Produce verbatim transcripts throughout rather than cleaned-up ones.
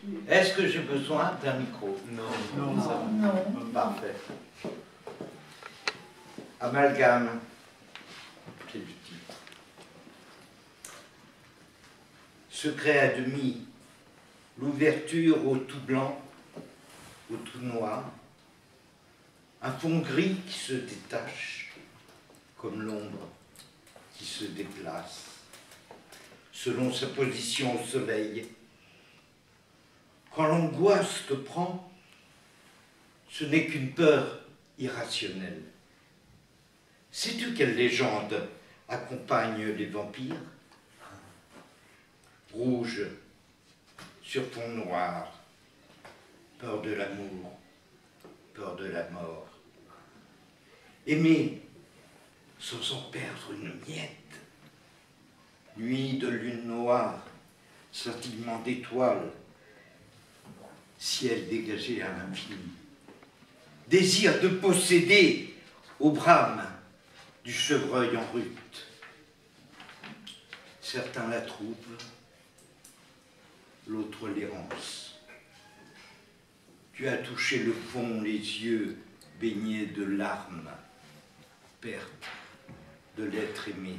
Est-ce que j'ai besoin d'un micro? Non, Non, non, ça va. Non. Parfait. Amalgame, c'est le titre. Secret à demi, l'ouverture au tout blanc, au tout noir, un fond gris qui se détache, comme l'ombre qui se déplace, selon sa position au soleil. Quand l'angoisse te prend, ce n'est qu'une peur irrationnelle. Sais-tu quelle légende accompagne les vampires? Rouge sur fond noir, peur de l'amour, peur de la mort. Aimer sans en perdre une miette. Nuit de lune noire, scintillement d'étoiles, ciel dégagé à l'infini. Désir de posséder au brame du chevreuil en rute. Certains la trouvent, l'autre l'errance. Tu as touché le fond, les yeux baignés de larmes, perte de l'être aimé.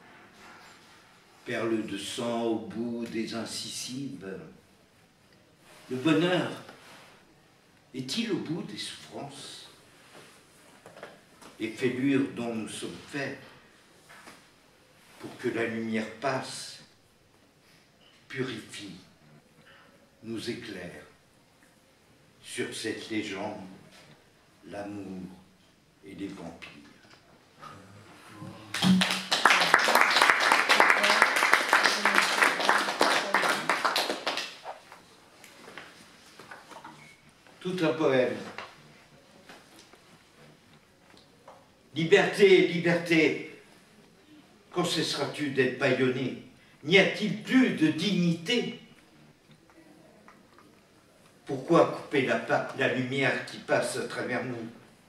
Perle de sang au bout des incisives. Le bonheur est-il au bout des souffrances? Les fêlures dont nous sommes faits pour que la lumière passe, purifie, nous éclaire. Sur cette légende, l'amour et les vampires. Tout un poème. Liberté, liberté, quand cesseras-tu d'être bâillonné? N'y a-t-il plus de dignité? Pourquoi couper la, la lumière qui passe à travers nous?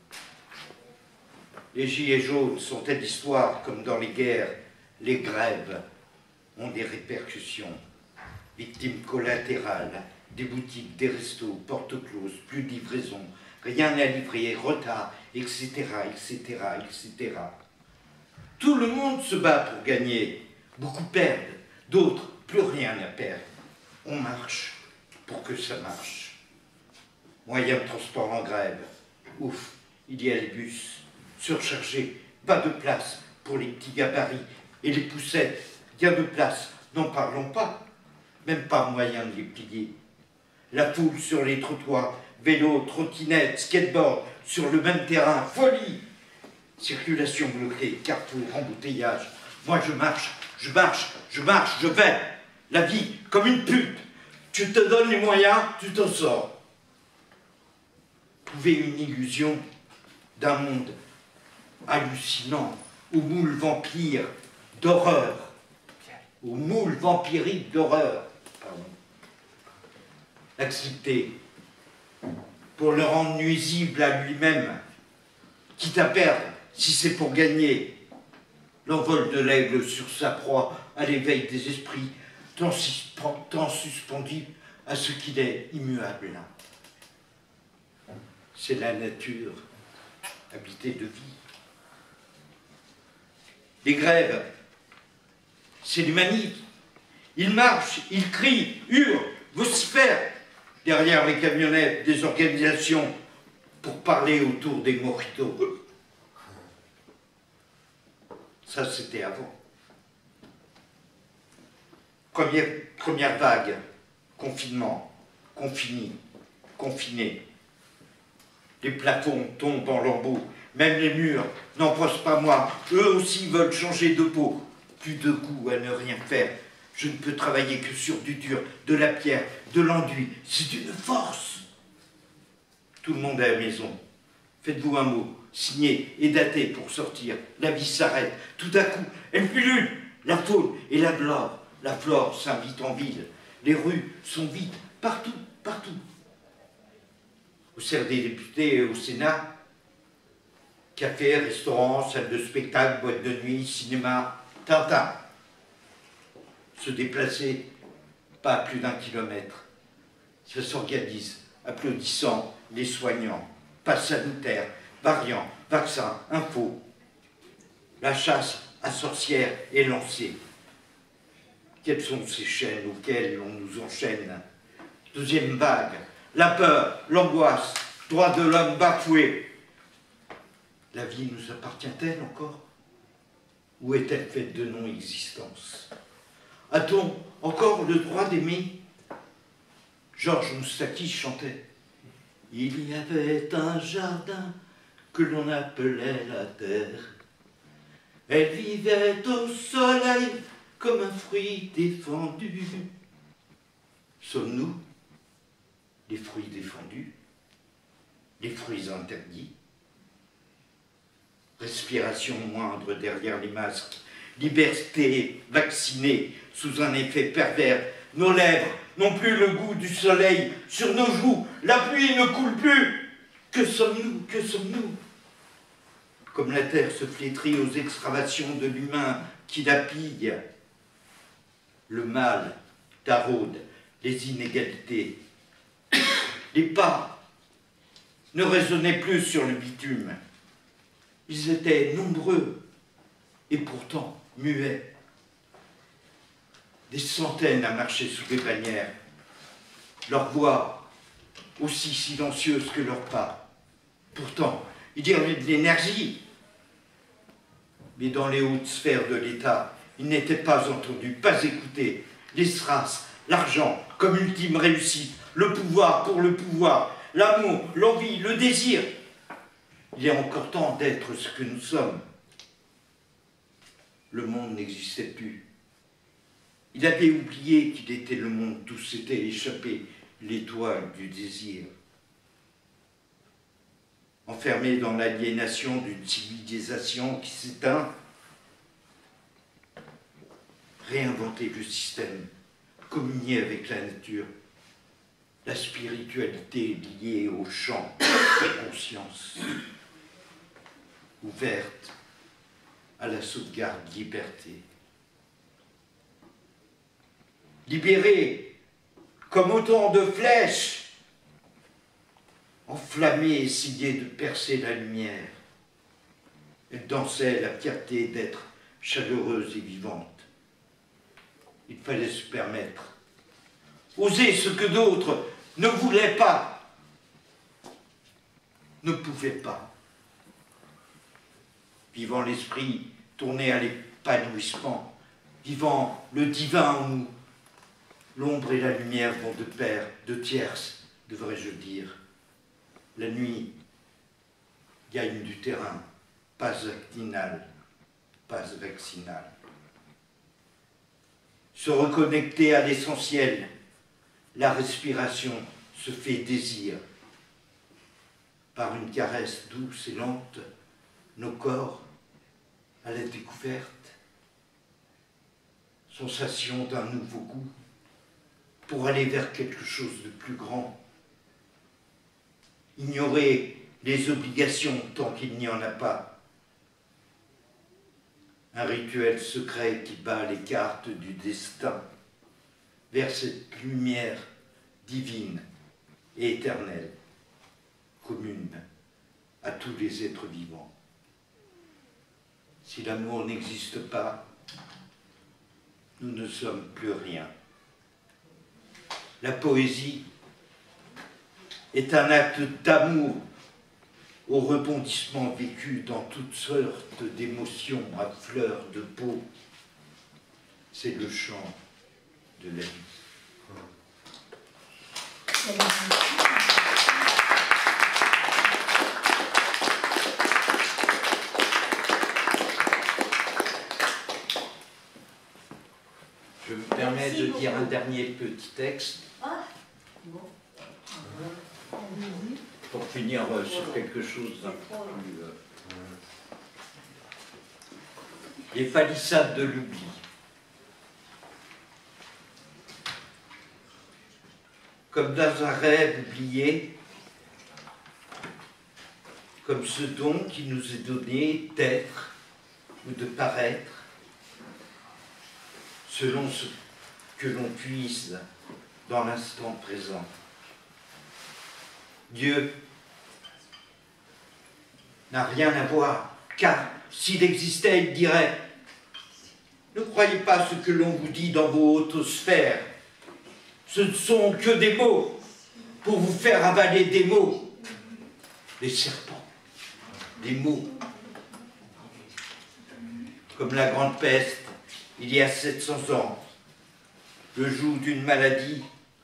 Les gilets jaunes sont-elles d'histoire comme dans les guerres? Les grèves ont des répercussions. Victimes collatérales, des boutiques, des restos, portes closes, plus de livraison, rien à livrer, retard, et cetera, et cetera, et cetera. Tout le monde se bat pour gagner. Beaucoup perdent, d'autres, plus rien à perdre. On marche pour que ça marche. Moyens de transport en grève. Ouf, il y a les bus surchargés, pas de place pour les petits gabarits et les poussettes. Il y a de place, n'en parlons pas. Même pas moyen de les plier. La foule sur les trottoirs, vélos, trottinettes, skateboard, sur le même terrain, folie. Circulation bloquée, carrefour, embouteillage. Moi je marche, je marche, je marche, je vais. La vie comme une pute. Tu te donnes les moyens, tu t'en sors. Trouver une illusion d'un monde hallucinant, aux moules vampires d'horreur, aux moules vampiriques d'horreur. L'accepter pour le rendre nuisible à lui-même, quitte à perdre, si c'est pour gagner. L'envol de l'aigle sur sa proie à l'éveil des esprits, tant, tant suspendu à ce qu'il est immuable. C'est la nature habitée de vie. Les grèves, c'est les manifs. Ils marchent, ils crient, hurlent, vocifèrent derrière les camionnettes des organisations pour parler autour des mojitos. Ça, c'était avant. Première, première vague, confinement, confiné, confiné. Les plafonds tombent en lambeaux, même les murs n'en pensent pas moi. Eux aussi veulent changer de peau. Plus de goût à ne rien faire. Je ne peux travailler que sur du dur, de la pierre, de l'enduit. C'est une force. Tout le monde est à la maison. Faites-vous un mot, signé et daté pour sortir. La vie s'arrête. Tout à coup, elle pullule. La faune et la flore. La flore s'invite en ville. Les rues sont vides. Partout, partout. Au cercle des députés et au Sénat, café, restaurant, salle de spectacle, boîte de nuit, cinéma, Tintin. Se déplacer, pas à plus d'un kilomètre. Ça s'organise, applaudissant les soignants, passe sanitaire, variants, vaccins, infos. La chasse à sorcières est lancée. Quelles sont ces chaînes auxquelles on nous enchaîne? Deuxième vague, la peur, l'angoisse, droit de l'homme bafoué. La vie nous appartient-elle encore? Ou est-elle faite de non-existence? A-t-on encore le droit d'aimer? Georges Moustaki chantait « Il y avait un jardin que l'on appelait la terre. Elle vivait au soleil comme un fruit défendu. » Sommes-nous les fruits défendus? Les fruits interdits? Respiration moindre derrière les masques, liberté vaccinée sous un effet pervers. Nos lèvres n'ont plus le goût du soleil sur nos joues, la pluie ne coule plus. Que sommes-nous? Que sommes-nous? Comme la terre se flétrit aux extravations de l'humain qui la pille, le mal taraude les inégalités. Les pas ne résonnaient plus sur le bitume. Ils étaient nombreux et pourtant muets. Des centaines à marcher sous des bannières, leur voix aussi silencieuse que leurs pas. Pourtant, il y avait de l'énergie. Mais dans les hautes sphères de l'État, ils n'étaient pas entendus, pas écoutés. Les strass, l'argent comme ultime réussite, le pouvoir pour le pouvoir, l'amour, l'envie, le désir. Il est encore temps d'être ce que nous sommes. Le monde n'existait plus. Il avait oublié qu'il était le monde d'où s'était échappée l'étoile du désir. Enfermé dans l'aliénation d'une civilisation qui s'éteint, réinventer le système, communier avec la nature, la spiritualité liée au champ de conscience, ouverte à la sauvegarde liberté. Libérée comme autant de flèches, enflammée, essayait de percer la lumière. Elle dansait la fierté d'être chaleureuse et vivante. Il fallait se permettre, oser ce que d'autres ne voulaient pas, ne pouvaient pas. Vivant l'esprit tourné à l'épanouissement, vivant le divin en nous, l'ombre et la lumière vont de pair, de tierces, devrais-je dire. La nuit gagne du terrain, pas actinal, pas vaccinal. Se reconnecter à l'essentiel, la respiration se fait désir. Par une caresse douce et lente, nos corps à la découverte, sensation d'un nouveau goût, pour aller vers quelque chose de plus grand. Ignorer les obligations tant qu'il n'y en a pas. Un rituel secret qui bat les cartes du destin vers cette lumière divine et éternelle, commune à tous les êtres vivants. Si l'amour n'existe pas, nous ne sommes plus rien. La poésie est un acte d'amour au rebondissement vécu dans toutes sortes d'émotions à fleur de peau. C'est le chant de la vie. Je me permets de dire un dernier petit texte. Pour finir euh, sur quelque chose d'un peu plus... Euh, les palissades de l'oubli. Comme dans un rêve oublié, comme ce don qui nous est donné d'être ou de paraître, selon ce que l'on puise dans l'instant présent. Dieu n'a rien à voir, car s'il existait, il dirait « Ne croyez pas ce que l'on vous dit dans vos hautes sphères. Ce ne sont que des mots pour vous faire avaler des mots. Les serpents, des mots. Comme la grande peste, il y a sept cents ans, le joug d'une maladie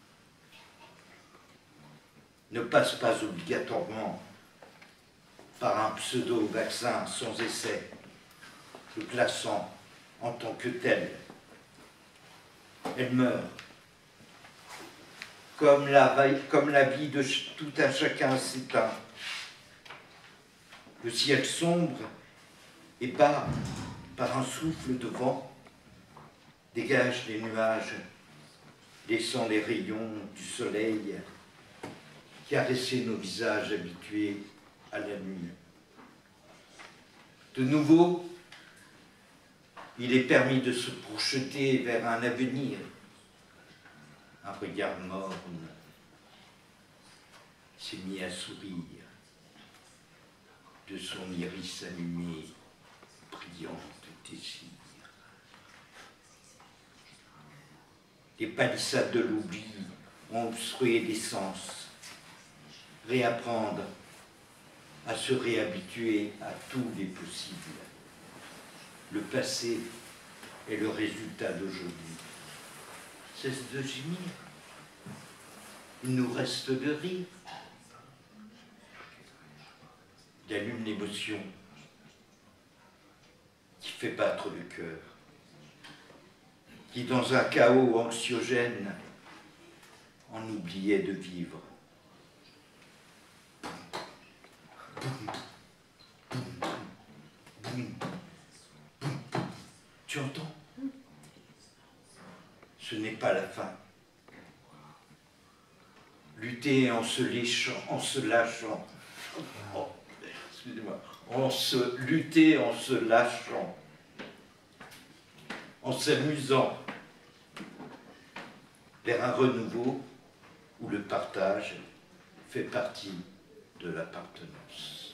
ne passe pas obligatoirement par un pseudo-vaccin sans essai, le classant en tant que tel. Elle meurt. Comme la, comme la vie de tout un chacun s'éteint. Le ciel sombre et bas par un souffle de vent dégage les nuages, laissant les rayons du soleil caresser nos visages habitués à la nuit. De nouveau, il est permis de se projeter vers un avenir, un regard morne s'est mis à sourire de son iris allumé, brillant de désir. Les palissades de l'oubli ont obstrué les sens. Réapprendre à se réhabituer à tous les possibles. Le passé est le résultat d'aujourd'hui. Cesse de gémir. Il nous reste de rire. Il allume l'émotion qui fait battre le cœur, qui dans un chaos anxiogène en oubliait de vivre. Tu entends? Ce n'est pas la fin. Lutter en se léchant, en se lâchant. Oh, excusez-moi. En se lutter en se lâchant. En s'amusant vers un renouveau où le partage fait partie de l'appartenance.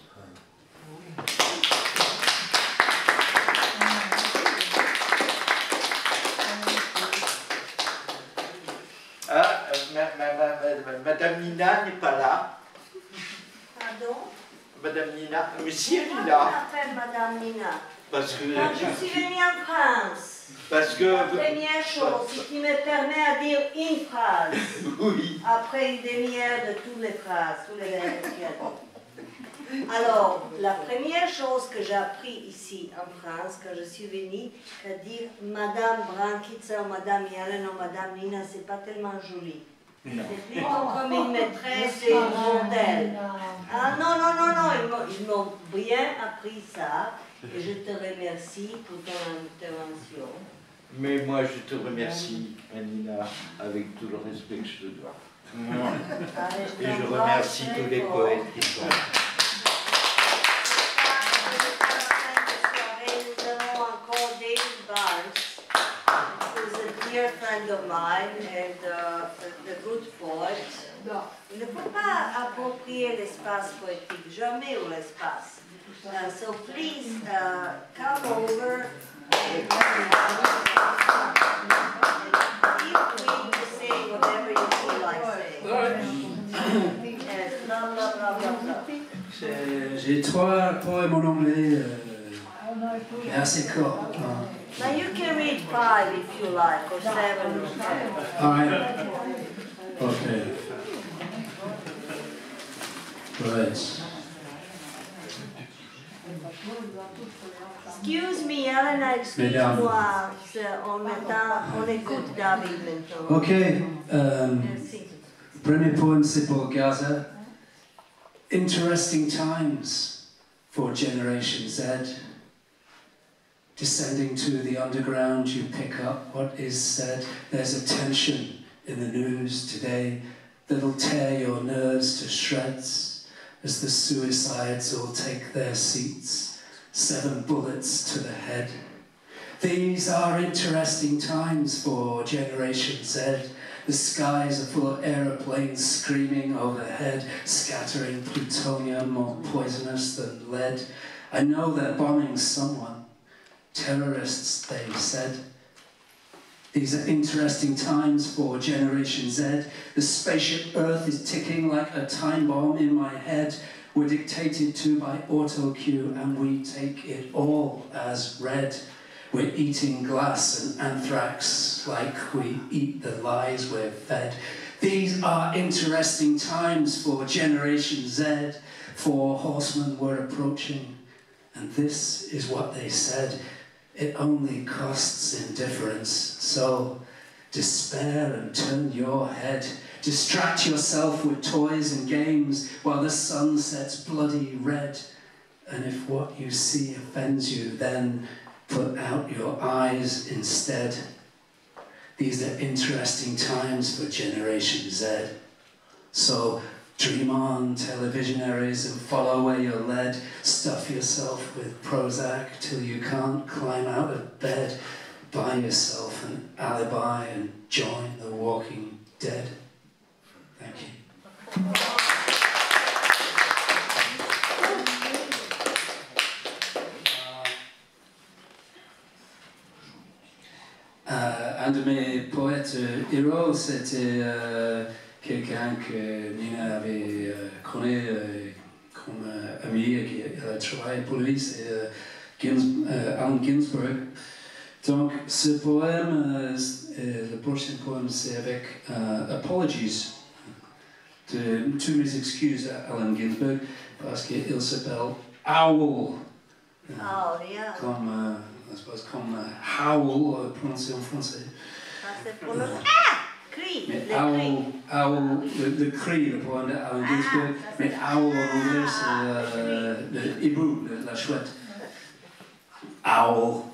Ah, ma, ma, ma, ma, Madame Nina n'est pas là. Pardon? Madame Nina, mais si elle est Pourquoi là. on m'appelle Madame Nina? Parce que... Quand je suis venue en France, Parce que... la première chose, si tu me permets à dire une phrase, oui. après une demi-heure de toutes les phrases, tous les verbes qu'il y a dit. Alors, la première chose que j'ai appris ici en France, quand je suis venue, c'est dire Madame Brankitsa ou Madame Yellen ou Madame Nina, c'est pas tellement joli. C'est plutôt comme une maîtresse et une modèle. Ah non, non, non, non, ils m'ont bien appris ça. Et je te remercie pour ton intervention. Mais moi, je te remercie, Nina, avec tout le respect que je te dois. Et je remercie tous les poètes qui sont là. Nous avons encore David Barnes, who is a dear friend of mine and uh, a, a good poet. Il ne faut pas approprier l'espace poétique, jamais ou l'espace. Uh, so please uh, come over and feel free to say whatever you feel like saying. Yes, blah, blah, blah, blah, blah. J'ai trois poèmes en anglais, euh, assez courts. Hein. Now you can read five if you like, or seven or ten. All right. Okay. Right. Excuse me, Elena, excuse-moi, on, on écoute David maintenant. Ok, euh, Merci. premier poème c'est pour Gaza. Interesting times for Generation Z. Descending to the underground, you pick up what is said. There's a tension in the news today that'll tear your nerves to shreds as the suicides all take their seats, seven bullets to the head. These are interesting times for Generation Z. The skies are full of aeroplanes screaming overhead, scattering plutonium more poisonous than lead. I know they're bombing someone. Terrorists, they said. These are interesting times for Generation Z. The spaceship Earth is ticking like a time bomb in my head. We're dictated to by auto cue and we take it all as read. We're eating glass and anthrax like we eat the lies we're fed. These are interesting times for Generation Z. Four horsemen were approaching, and this is what they said. It only costs indifference, so despair and turn your head. Distract yourself with toys and games while the sun sets bloody red. And if what you see offends you, then put out your eyes instead. These are interesting times for Generation Z. So dream on, televisionaries, and follow where you're led. Stuff yourself with Prozac till you can't climb out of bed. Buy yourself an alibi and join the Walking Dead. Thank you. Euh, un de mes poètes euh, héros, c'était euh, quelqu'un que Nina avait euh, connu euh, comme euh, ami et qui a travaillé pour lui, c'est euh, Gins, euh, Allen Ginsberg. Donc ce poème, euh, le prochain poème, c'est avec euh, Apologies. De toutes mes excuses à Allen Ginsberg parce qu'il s'appelle Owl. Oh, yeah. Comme, euh, je suppose comme euh, howl euh, prononcé en français. Ça c'est pour le... Ah! Cri! Mais Le owl, cri. owl, le, le cri, le poème d'Allen Ginsberg. Ah, Mais owl en anglais, c'est euh, le hibou, la chouette. Owl.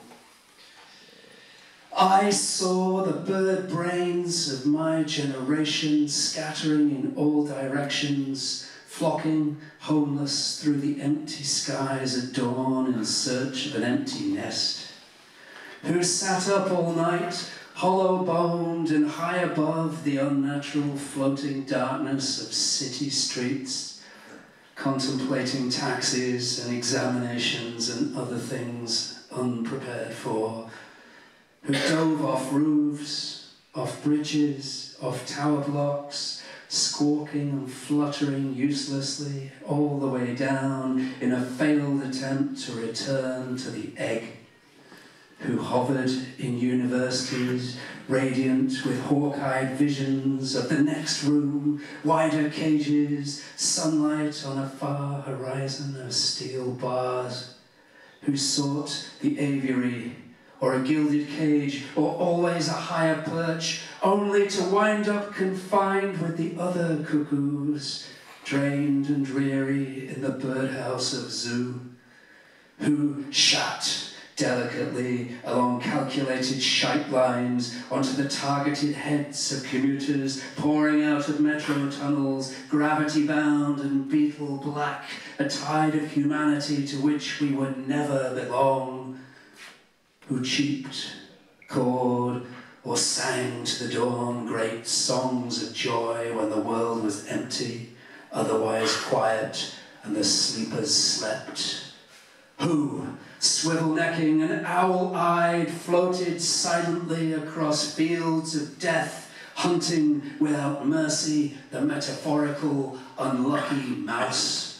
I saw the bird brains of my generation scattering in all directions, flocking, homeless, through the empty skies at dawn in search of an empty nest. Who sat up all night, hollow-boned and high above the unnatural floating darkness of city streets, contemplating taxis and examinations and other things unprepared for, who dove off roofs, off bridges, off tower blocks, squawking and fluttering uselessly all the way down in a failed attempt to return to the egg, who hovered in universities, radiant with hawk-eyed visions of the next room, wider cages, sunlight on a far horizon of steel bars, who sought the aviary or a gilded cage, or always a higher perch, only to wind up confined with the other cuckoos, drained and dreary in the birdhouse of zoo, who shat delicately along calculated shite lines onto the targeted heads of commuters pouring out of metro tunnels, gravity-bound and beetle black, a tide of humanity to which we would never belong, who cheeped, cawed, or sang to the dawn great songs of joy when the world was empty, otherwise quiet, and the sleepers slept. Who, swivel-necking and owl-eyed, floated silently across fields of death, hunting without mercy the metaphorical unlucky mouse.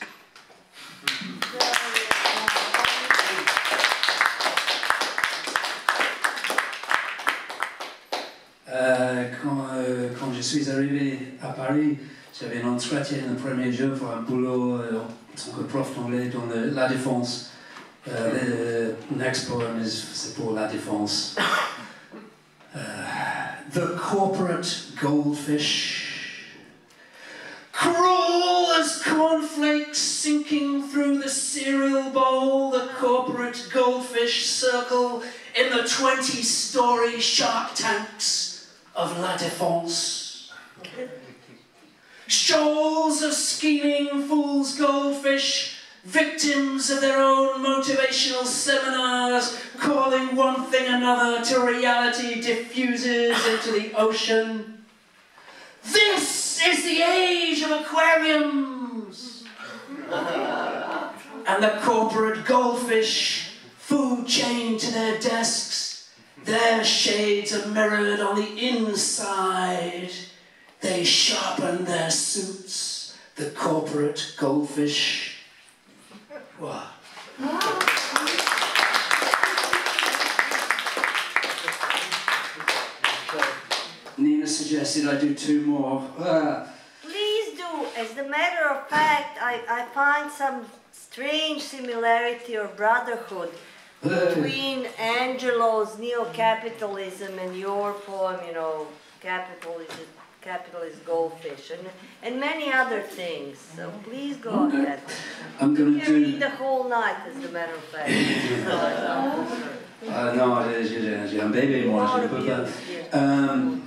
Euh, quand, euh, quand je suis arrivé à Paris, j'avais un entretien le premier jour pour un boulot euh, en tant que prof d'anglais dans le, la Défense. Euh, le next poem is c'est pour la Défense. Uh, the corporate goldfish, cruel as cornflakes sinking through the cereal bowl, the corporate goldfish circle in the twenty-story shark tanks of La Défense. Shoals of scheming fool's goldfish, victims of their own motivational seminars, calling one thing another till reality diffuses into the ocean. This is the age of aquariums! And the corporate goldfish, food chained to their desks, their shades are mirrored on the inside. They sharpen their suits, the corporate goldfish. What? Nina suggested I do two more. Ah. Please do. As a matter of fact, I, I find some strange similarity or brotherhood between Angelo's neo-capitalism and your poem, you know, capitalism, capitalist goldfish, and, and many other things. So please go Okay. ahead. I'm going You to can do... read the whole night, as a matter of fact. Uh, no, it is, it is. I'm baby Lot watching. of But, views, uh, um,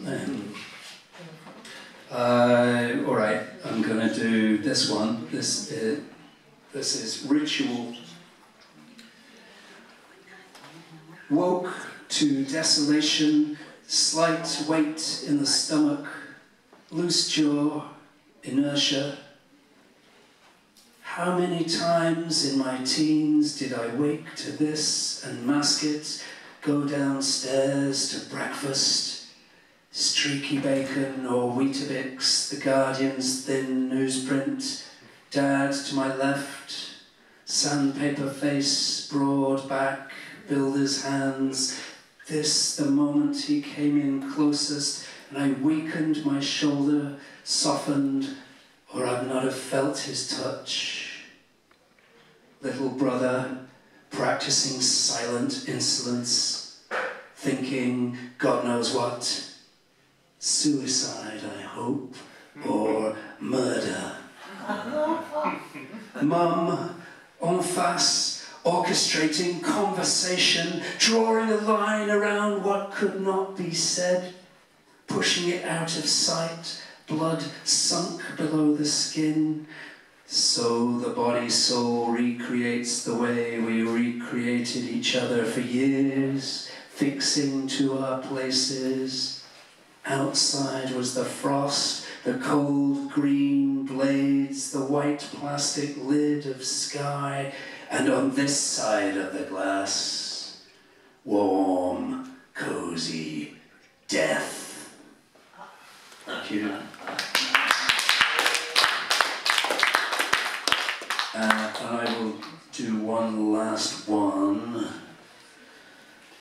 uh, all right, I'm going to do this one. This, uh, this is Ritual. Woke to desolation, slight weight in the stomach, loose jaw, inertia. How many times in my teens did I wake to this and mask it, go downstairs to breakfast, streaky bacon or Weetabix, the Guardian's thin newsprint, Dad to my left, sandpaper face, broad back, builder's hands, this the moment he came in closest and I weakened my shoulder, softened, or I'd not have felt his touch. Little brother, practicing silent insolence, thinking God knows what, suicide I hope, or murder. Mum, en face, orchestrating conversation, drawing a line around what could not be said, pushing it out of sight, blood sunk below the skin. So the body-soul recreates the way we recreated each other for years, fixing to our places. Outside was the frost, the cold green blades, the white plastic lid of sky, and on this side of the glass, warm, cozy death.